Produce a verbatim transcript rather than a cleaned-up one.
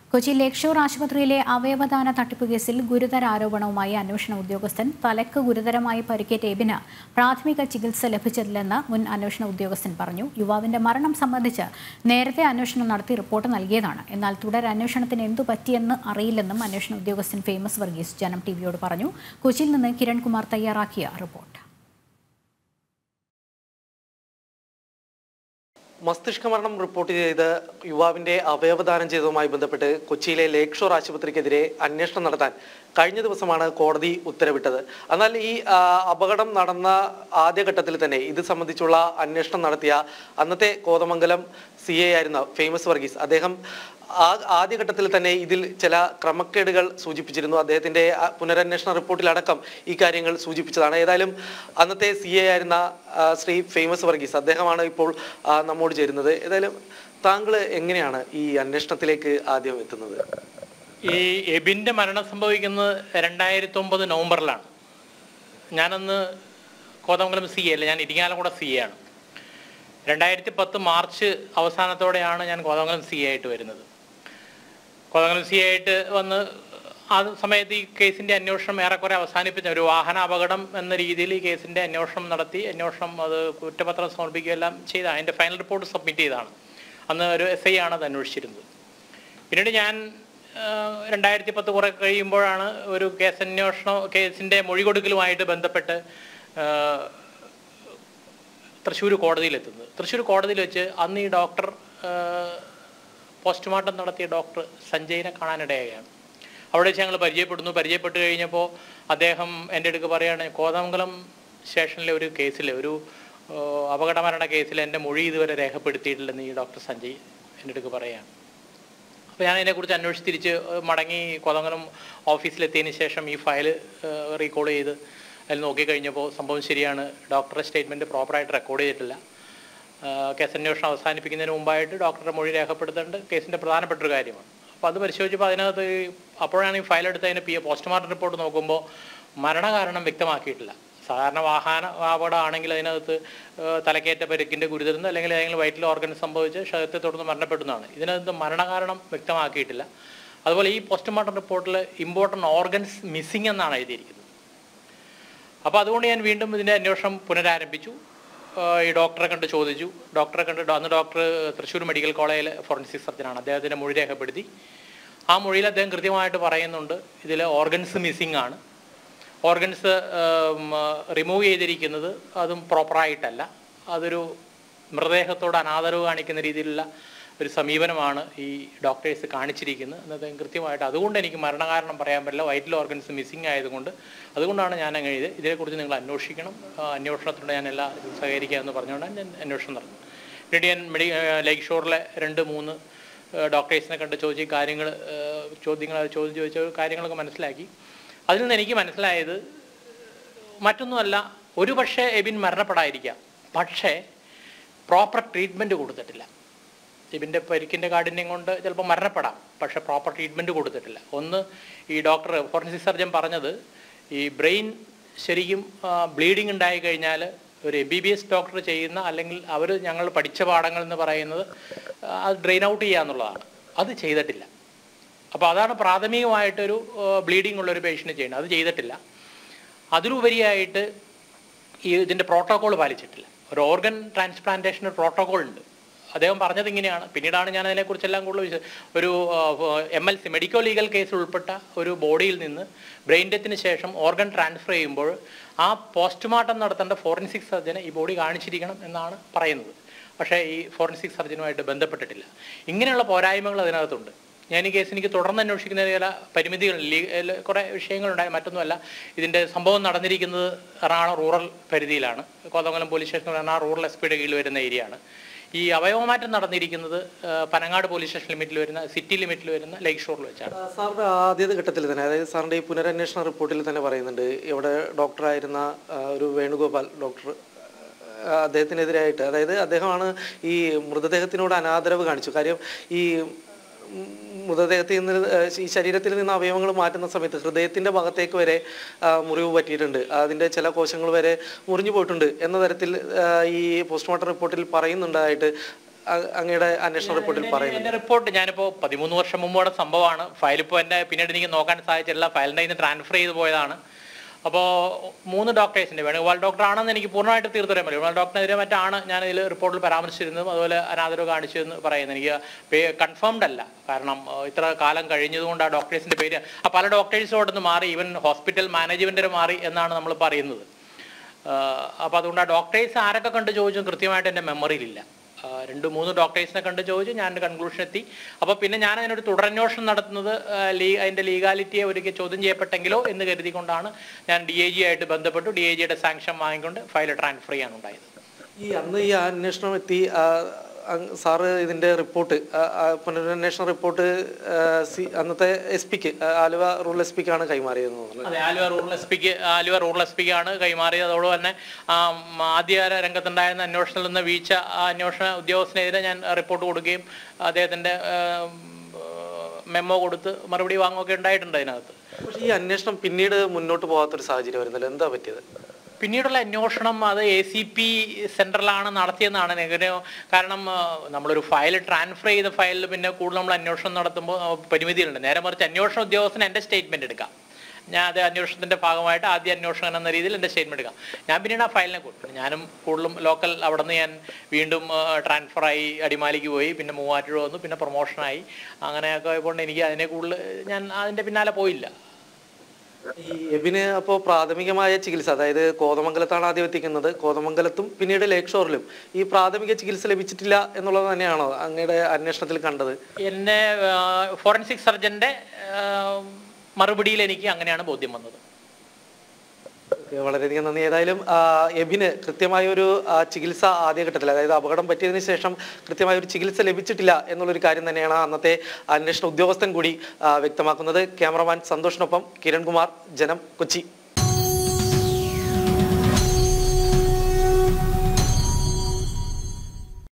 Kochi Lakeshore ആശുപത്രിയിലെ അവയവദാന തട്ടിപ്പ് കേസിൽ ഗുരുതര ആരോപണവുമായി അന്വേഷണ ഉദ്യോഗസ്ഥൻ തലയ്ക്ക് ഗുരുതരമായി പരിക്കേറ്റ എബിന് പ്രാഥമിക ചികിത്സ ലഭിച്ചിട്ടില്ലെന്ന് മുൻ അന്വേഷണ ഉദ്യോഗസ്ഥൻ പറഞ്ഞു. യുവാവിന്റെ മരണം സംബന്ധിച്ച് നേരത്തെ അന്വേഷണം നടത്തി റിപ്പോർട്ട് നൽകിയതാണ്. എന്നാൽ തുടരന്വേഷണത്തിന് എന്തു പറ്റിയെന്ന് അറിയില്ലെന്നും അന്വേഷണ ഉദ്യോഗസ്ഥൻ ഫേമസ് വർഗീസ് ജനം ടിവിയോട് പറഞ്ഞു. കൊച്ചിയിൽ നിന്ന് കിരൺകുമാർ തയ്യാറാക്കിയ റിപ്പോർട്ട്. മസ്തിഷ്ക മരണം റിപ്പോർട്ട് ചെയ്ത് യുവാവിന്റെ അവയവദാനം ചെയ്തതുമായി ബന്ധപ്പെട്ട് കൊച്ചിയിലെ ലേക്ഷോർ ആശുപത്രിക്കെതിരെ അന്വേഷണം നടത്താൻ കഴിഞ്ഞ ദിവസമാണ് കോടതി ഉത്തരവിട്ടത്. എന്നാൽ ഈ അപകടം നടന്ന ആദ്യഘട്ടത്തിൽ തന്നെ ഇത് സംബന്ധിച്ചുള്ള അന്വേഷണം നടത്തിയ അന്നത്തെ കോതമംഗലം സി എ ആയിരുന്ന ഫേമസ് വർഗീസ് അദ്ദേഹം ആ ആദ്യഘട്ടത്തിൽ തന്നെ ഇതിൽ ചില ക്രമക്കേടുകൾ സൂചിപ്പിച്ചിരുന്നു. അദ്ദേഹത്തിന്റെ പുനരന്വേഷണ റിപ്പോർട്ടിലടക്കം ഈ കാര്യങ്ങൾ സൂചിപ്പിച്ചതാണ്. ഏതായാലും അന്നത്തെ സി എ ആയിരുന്ന ശ്രീ ഫേമസ് വർഗീസ് അദ്ദേഹമാണ് ഇപ്പോൾ നമ്മോട് ചേരുന്നത്. ഏതായാലും താങ്കൾ എങ്ങനെയാണ് ഈ അന്വേഷണത്തിലേക്ക് ആദ്യം എത്തുന്നത്? ഈ എബിന്റെ മരണം സംഭവിക്കുന്നത് രണ്ടായിരത്തി ഒമ്പത് നവംബറിലാണ്. ഞാനന്ന് കോതമംഗലം സി എ അല്ല, ഞാൻ ഇരിങ്ങാലക്കുട സി എ ആണ്. രണ്ടായിരത്തി പത്ത് മാർച്ച് അവസാനത്തോടെയാണ് ഞാൻ കോതമംഗലം സി എ ആയിട്ട് വരുന്നത്. കോതമംഗലം സി എ ആയിട്ട് വന്ന് ആ സമയത്ത് ഈ കേസിൻ്റെ അന്വേഷണം ഏറെക്കുറെ അവസാനിപ്പിച്ച ഒരു വാഹന അപകടം എന്ന രീതിയിൽ ഈ കേസിൻ്റെ അന്വേഷണം നടത്തി അന്വേഷണം അത് കുറ്റപത്രം സമർപ്പിക്കുകയെല്ലാം ചെയ്ത് അതിൻ്റെ ഫൈനൽ റിപ്പോർട്ട് സബ്മിറ്റ് ചെയ്തതാണ്. അന്ന് ഒരു എസ് ഐ ആണ് അത് അന്വേഷിച്ചിരുന്നത്. പിന്നീട് ഞാൻ രണ്ടായിരത്തി പത്ത് കുറെ കഴിയുമ്പോഴാണ് ഒരു കേസ് അന്വേഷണം കേസിൻ്റെ മൊഴി കൊടുക്കലുമായിട്ട് ബന്ധപ്പെട്ട് തൃശ്ശൂർ കോടതിയിലെത്തുന്നത്. തൃശ്ശൂർ കോടതിയിൽ വെച്ച് അന്ന് ഈ ഡോക്ടർ പോസ്റ്റ്മോർട്ടം നടത്തിയ ഡോക്ടർ സഞ്ജയിനെ കാണാനിടയായാണ്. അവിടെ വെച്ച് ഞങ്ങൾ പരിചയപ്പെടുന്നു. പരിചയപ്പെട്ട് കഴിഞ്ഞപ്പോൾ അദ്ദേഹം എൻ്റെ അടുക്ക് പറയുകയാണ്, കോതമംഗലം സ്റ്റേഷനിലെ ഒരു കേസിൽ ഒരു അപകടമരണ കേസിൽ എൻ്റെ മൊഴി ഇതുവരെ രേഖപ്പെടുത്തിയിട്ടില്ലെന്ന് ഈ ഡോക്ടർ സഞ്ജയ് എൻ്റെ അടുക്ക് പറയുകയാണ്. അപ്പോൾ ഞാൻ അതിനെക്കുറിച്ച് അന്വേഷിച്ച് തിരിച്ച് മടങ്ങി കോതമംഗലം ഓഫീസിലെത്തിയതിന് ശേഷം ഈ ഫയൽ റീകോൾ ചെയ്ത് അതിൽ നോക്കിക്കഴിഞ്ഞപ്പോൾ സംഭവം ശരിയാണ്. ഡോക്ടറുടെ സ്റ്റേറ്റ്മെൻറ്റ് പ്രോപ്പറായിട്ട് റെക്കോർഡ് ചെയ്തിട്ടില്ല. കേസ് അന്വേഷണം അവസാനിപ്പിക്കുന്നതിന് മുമ്പായിട്ട് ഡോക്ടറുടെ മൊഴി രേഖപ്പെടുത്തേണ്ടത് കേസിൻ്റെ പ്രധാനപ്പെട്ട ഒരു കാര്യമാണ്. അപ്പോൾ അത് പരിശോധിച്ചപ്പോൾ അതിനകത്ത് അപ്പോഴാണ് ഈ ഫയൽ എടുത്ത് അതിന് പി പോസ്റ്റ്മോർട്ടം റിപ്പോർട്ട് നോക്കുമ്പോൾ മരണകാരണം വ്യക്തമാക്കിയിട്ടില്ല. സാധാരണ വാഹന അപകടമാണെങ്കിൽ അതിനകത്ത് തലക്കേറ്റ പരിക്കിൻ്റെ ഗുരുതരം അല്ലെങ്കിൽ ഏതെങ്കിലും വൈറ്റൽ ഓർഗൻ സംഭവിച്ച് ശരീരത്തെ തുടർന്ന് മരണപ്പെടുന്നതാണ്. ഇതിനകത്ത് മരണകാരണം വ്യക്തമാക്കിയിട്ടില്ല. അതുപോലെ ഈ പോസ്റ്റ്മോർട്ടം റിപ്പോർട്ടിൽ ഇമ്പോർട്ടൻ്റ് ഓർഗൻസ് മിസ്സിംഗ് എന്നാണ് എഴുതിയിരിക്കുന്നത്. അപ്പോൾ അതുകൊണ്ട് ഞാൻ വീണ്ടും ഇതിൻ്റെ അന്വേഷണം പുനരാരംഭിച്ചു. ഈ ഡോക്ടറെ കണ്ട് ചോദിച്ചു. ഡോക്ടറെ കണ്ട് അന്ന് ഡോക്ടർ തൃശ്ശൂർ മെഡിക്കൽ കോളേജിലെ ഫോറൻസിക് സർജനാണ്. അദ്ദേഹത്തിൻ്റെ മൊഴി രേഖപ്പെടുത്തി. ആ മൊഴിയിൽ അദ്ദേഹം കൃത്യമായിട്ട് പറയുന്നുണ്ട് ഇതിൽ ഓർഗൻസ് മിസ്സിംഗ് ആണ്. ഓർഗൻസ് റിമൂവ് ചെയ്തിരിക്കുന്നത് അതും പ്രോപ്പറായിട്ടല്ല. അതൊരു മൃതദേഹത്തോട് അനാദരവ് കാണിക്കുന്ന രീതിയിലുള്ള ഒരു സമീപനമാണ് ഈ ഡോക്ടേഴ്സ് കാണിച്ചിരിക്കുന്നത് എന്നത് കൃത്യമായിട്ട്. അതുകൊണ്ട് എനിക്ക് മരണകാരണം പറയാൻ പറ്റില്ല. വൈറ്റൽ ഓർഗൻസ് മിസ്സിംഗ് ആയതുകൊണ്ട് അതുകൊണ്ടാണ് ഞാൻ അങ്ങനെ ഇത് ഇതിനെക്കുറിച്ച് നിങ്ങൾ അന്വേഷിക്കണം, അന്വേഷണത്തിലൂടെ ഞാൻ എല്ലാ സഹകരിക്കുക എന്ന് പറഞ്ഞുകൊണ്ടാണ് ഞാൻ അന്വേഷണം നടന്നത്. പിന്നീട് ഞാൻ മെഡി ലേക്ഷോറിലെ രണ്ട് മൂന്ന് ഡോക്ടേഴ്സിനെ കണ്ട് ചോദിച്ച് കാര്യങ്ങൾ ചോദ്യങ്ങൾ ചോദ്യം ചോദിച്ച കാര്യങ്ങളൊക്കെ മനസ്സിലാക്കി. അതിൽ നിന്ന് എനിക്ക് മനസ്സിലായത് മറ്റൊന്നുമല്ല, ഒരു പക്ഷേ എബിൻ മരണപ്പെടാതിരിക്കാം, പക്ഷേ പ്രോപ്പർ ട്രീറ്റ്മെൻറ്റ് കൊടുത്തിട്ടില്ല. എബിൻ്റെ പരിക്കിൻ്റെ കാഠിന്യം കൊണ്ട് ചിലപ്പോൾ മരണപ്പെടാം, പക്ഷേ പ്രോപ്പർ ട്രീറ്റ്മെൻറ്റ് കൊടുത്തിട്ടില്ല. ഒന്ന്, ഈ ഡോക്ടർ ഫോറൻസിക് സർജൻ പറഞ്ഞത് ഈ ബ്രെയിൻ ശരിക്കും ബ്ലീഡിങ് ഉണ്ടായി കഴിഞ്ഞാൽ ഒരു M B B S doctor ചെയ്യുന്ന അല്ലെങ്കിൽ അവർ ഞങ്ങൾ പഠിച്ച പാഠങ്ങൾ എന്ന് പറയുന്നത് അത് ഡ്രെയിൻ ഔട്ട് ചെയ്യുക എന്നുള്ളതാണ്. അത് ചെയ്തിട്ടില്ല. അപ്പോൾ അതാണ് പ്രാഥമികമായിട്ടൊരു ബ്ലീഡിങ് ഉള്ളൊരു പേഷ്യൻറ്റ് ചെയ്യുന്നത്. അത് ചെയ്തിട്ടില്ല. അതിലുപരിയായിട്ട് ഈ ഇതിൻ്റെ പ്രോട്ടോക്കോൾ പാലിച്ചിട്ടില്ല. ഒരു ഓർഗൻ ട്രാൻസ്പ്ലാന്റേഷൻ പ്രോട്ടോക്കോൾ ഉണ്ട്. അദ്ദേഹം പറഞ്ഞത് ഇങ്ങനെയാണ്. പിന്നീടാണ് ഞാൻ അതിനെക്കുറിച്ചെല്ലാം കൂടുതൽ ഒരു M L C medico legal കേസിൽ ഉൾപ്പെട്ട ഒരു ബോഡിയിൽ നിന്ന് ബ്രെയിൻ ഡെത്തിന് ശേഷം ഓർഗൻ ട്രാൻസ്ഫർ ചെയ്യുമ്പോൾ ആ പോസ്റ്റ്മോർട്ടം നടത്തേണ്ട ഫോറൻസിക് സർജനെ ഈ ബോഡി കാണിച്ചിരിക്കണം എന്നാണ് പറയുന്നത്. പക്ഷേ ഈ ഫോറൻസിക് സർജനുമായിട്ട് ബന്ധപ്പെട്ടിട്ടില്ല. ഇങ്ങനെയുള്ള പോരായ്മകൾ അതിനകത്തുണ്ട്. ഞാൻ ഈ കേസ് എനിക്ക് തുടർന്ന് അന്വേഷിക്കുന്ന ചില പരിമിതികൾ കുറേ വിഷയങ്ങളുണ്ടായി. മറ്റൊന്നുമല്ല, ഇതിൻ്റെ സംഭവം നടന്നിരിക്കുന്നത് എറണാകുളം റൂറൽ പരിധിയിലാണ്. Kothamangalam police station Ernakulam rural S പിയുടെ കീഴിൽ വരുന്ന ഏരിയയാണ്. ഈ അവയവമാറ്റം നടന്നിരിക്കുന്നത് പനങ്ങാട് പോലീസ് സ്റ്റേഷൻ ലിമിറ്റിൽ വരുന്ന സിറ്റി ലിമിറ്റിൽ വരുന്ന ലേക്ക് ഷോറിൽ വെച്ചാണ്. സാറിൻ്റെ ആദ്യ ഘട്ടത്തിൽ തന്നെ, അതായത് സാറിൻ്റെ ഈ പുനരന്വേഷണ റിപ്പോർട്ടിൽ തന്നെ പറയുന്നുണ്ട്, ഇവിടെ ഡോക്ടറായിരുന്ന ഒരു വേണുഗോപാൽ ഡോക്ടർ അദ്ദേഹത്തിനെതിരായിട്ട്, അതായത് അദ്ദേഹമാണ് ഈ മൃതദേഹത്തിനോട് അനാദരവ് കാണിച്ചു. കാര്യം ഈ മൃതദേഹത്തിൽ നിന്ന് ഈ ശരീരത്തിൽ നിന്ന് അവയവങ്ങൾ മാറ്റുന്ന സമയത്ത് ഹൃദയത്തിൻ്റെ ഭാഗത്തേക്ക് വരെ മുറിവ് പറ്റിയിട്ടുണ്ട്, അതിൻ്റെ ചില കോശങ്ങൾ വരെ മുറിഞ്ഞു പോയിട്ടുണ്ട് എന്ന തരത്തിൽ ഈ പോസ്റ്റ്മോർട്ടം റിപ്പോർട്ടിൽ പറയുന്നുണ്ടായിട്ട് അങ്ങയുടെ അന്വേഷണ റിപ്പോർട്ടിൽ പറയുന്നത്? എൻ്റെ റിപ്പോർട്ട് ഞാനിപ്പോൾ പതിമൂന്ന് വർഷം മുമ്പോടെ സംഭവമാണ്. ഫയൽ ഇപ്പോൾ എൻ്റെ പിന്നീട് എനിക്ക് നോക്കാൻ സാധിച്ചില്ല. ഫയലിൻ്റെ ഇന്ന് ട്രാൻസ്ഫർ ചെയ്ത് പോയതാണ്. അപ്പോൾ മൂന്ന് ഡോക്ടേഴ്സിൻ്റെ വേണുഗോപാൽ ഡോക്ടറാണെന്ന് എനിക്ക് പൂർണ്ണമായിട്ട് തീർത്തറിയാൻ പറ്റും. വേണുഗോപാൽ ഡോക്ടറിനെതിരെ മറ്റാണ് ഞാൻ ഇതിൽ റിപ്പോർട്ടിൽ പരാമർശിച്ചിരുന്നതും അതുപോലെ അനാദരവ് കാണിച്ചു എന്ന് പറയുന്നത്. എനിക്ക് കൺഫേംഡ് അല്ല. കാരണം ഇത്ര കാലം കഴിഞ്ഞതുകൊണ്ട് ആ ഡോക്ടേഴ്സിൻ്റെ പേര് ആ പല ഡോക്ടേഴ്സോടൊന്ന് മാറി, ഈവൻ ഹോസ്പിറ്റൽ മാനേജ്മെൻറ്റിന് മാറി എന്നാണ് നമ്മൾ പറയുന്നത്. അപ്പോൾ അതുകൊണ്ട് ആ ഡോക്ടേഴ്സ് ആരൊക്കെ കണ്ട് ചോദിച്ചു കൃത്യമായിട്ട് എൻ്റെ മെമ്മറിയിലില്ല. രണ്ട് മൂന്ന് ഡോക്ടേഴ്സിനെ കണ്ട് ചോദിച്ചു, ഞാൻ കൺക്ലൂഷൻ എത്തി. അപ്പോൾ പിന്നെ ഞാൻ അതിനൊരു തുടരന്വേഷണം നടത്തുന്നത് ലീ അതിൻ്റെ ലീഗാലിറ്റിയെ ഒരിക്കൽ ചോദ്യം ചെയ്യപ്പെട്ടെങ്കിലോ എന്ന് കരുതിക്കൊണ്ടാണ് ഞാൻ ഡി ഐ ജി ആയിട്ട് ബന്ധപ്പെട്ടു. ഡി ഐ ജിയുടെ സാങ്ഷൻ വാങ്ങിക്കൊണ്ട് ഫയൽ ട്രാൻസ്ഫർ ചെയ്യാനുണ്ടായത്. ഈ അന്ന് ഈ അന്വേഷണം എത്തി സാറ് ഇതിൻ്റെ റിപ്പോർട്ട് പുനരന്വേഷണ റിപ്പോർട്ട് സി അന്നത്തെ എസ് പിക്ക് ആലുവ റൂറൽ എസ് പിക്കാണ് കൈമാറിയതെന്ന് തോന്നുന്നത്. അതെ, ആലുവ റൂറൽ എസ് പിക്ക് ആലുവ റൂറൽ എസ് പിക്കാണ് കൈമാറിയത്. അതോടെ തന്നെ ആദ്യ രംഗത്തുണ്ടായിരുന്ന അന്വേഷണത്തിൽ നിന്ന് വീഴ്ച അന്വേഷണ ഉദ്യോഗസ്ഥനെതിരെ ഞാൻ റിപ്പോർട്ട് കൊടുക്കുകയും അദ്ദേഹത്തിൻ്റെ മെമ്മോ കൊടുത്ത് മറുപടി വാങ്ങുകയൊക്കെ ഉണ്ടായിട്ടുണ്ട് അതിനകത്ത്. പക്ഷേ ഈ അന്വേഷണം പിന്നീട് മുന്നോട്ട് പോകാത്തൊരു സാഹചര്യം വരുന്നല്ലോ, എന്താ പറ്റിയത്? പിന്നീടുള്ള അന്വേഷണം അത് എ സി പി സെൻറ്ററിലാണ് നടത്തിയെന്നാണ് എനിക്ക്. കാരണം നമ്മളൊരു ഫയൽ ട്രാൻസ്ഫർ ചെയ്ത ഫയലിൽ പിന്നെ കൂടുതൽ നമ്മൾ അന്വേഷണം നടത്തുമ്പോൾ പരിമിതികളുണ്ട്. നേരെ മറിച്ച് അന്വേഷണ ഉദ്യോഗസ്ഥന് എൻ്റെ സ്റ്റേറ്റ്മെൻറ്റ് എടുക്കാം. ഞാൻ അത് അന്വേഷണത്തിൻ്റെ ഭാഗമായിട്ട് ആദ്യ അന്വേഷകൻ എന്ന രീതിയിൽ എൻ്റെ സ്റ്റേറ്റ്മെൻറ്റ് എടുക്കാം. ഞാൻ പിന്നീട് ആ ഫയലിനെ കൊടുത്തു. ഞാനും കൂടുതലും ലോക്കൽ അവിടെ നിന്ന് ഞാൻ വീണ്ടും ട്രാൻസ്ഫറായി അടിമാലിക്ക് പോയി, പിന്നെ മൂവാറ്റുപുഴ വന്നു, പിന്നെ പ്രൊമോഷനായി. അങ്ങനെയൊക്കെ ആയതുകൊണ്ട് എനിക്ക് അതിനെ കൂടുതൽ ഞാൻ അതിൻ്റെ പിന്നാലെ പോയില്ല. ഈ എബിന് അപ്പോൾ പ്രാഥമികമായ ചികിത്സ, അതായത് കോതമംഗലത്താണ് ആദ്യം എത്തിക്കുന്നത്, കോതമംഗലത്തും പിന്നീട് ലേക്ക് ഷോറിലും ഈ പ്രാഥമിക ചികിത്സ ലഭിച്ചിട്ടില്ല എന്നുള്ളത് തന്നെയാണോ അങ്ങയുടെ അന്വേഷണത്തിൽ കണ്ടത്? എന്നെ ഫോറൻസിക് സർജന്റെ മറുപടിയിൽ എനിക്ക് അങ്ങനെയാണ് ബോധ്യം വന്നത്. വളരെയധികം നന്ദി. ഏതായാലും എബിന് കൃത്യമായ ഒരു ചികിത്സ ആദ്യഘട്ടത്തിൽ, അതായത് അപകടം പറ്റിയതിനു ശേഷം കൃത്യമായ ഒരു ചികിത്സ ലഭിച്ചിട്ടില്ല എന്നുള്ളൊരു കാര്യം തന്നെയാണ് അന്നത്തെ അന്വേഷണ ഉദ്യോഗസ്ഥൻ കൂടി വ്യക്തമാക്കുന്നത്. ക്യാമറമാൻ സന്തോഷിനൊപ്പം കിരൺകുമാർ, ജനം, കൊച്ചി.